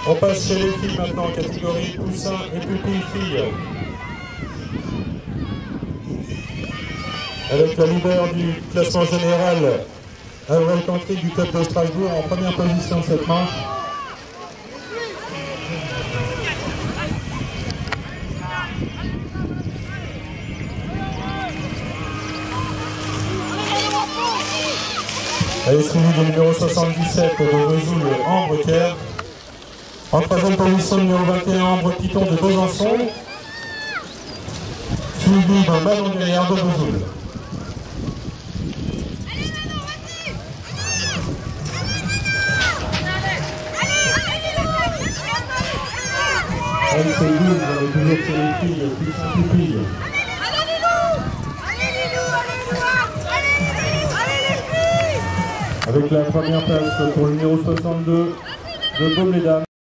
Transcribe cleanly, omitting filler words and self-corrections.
On passe chez les filles maintenant, catégorie poussin et pupille filles. Avec la leader du classement général, Avril Cantry du club de Strasbourg en première position de cette manche. Elle est suivie du numéro 77 de Vesoul, Ambre Kerr. En troisième position, numéro 21, Ambre Piton de Besançon. Suivi d'un Manon Gaillard de Vesoul. Elle se livre, elle est toujours sur les filles, plus sans pupille. Avec la première place pour le numéro 62 de Baume-les-Dames.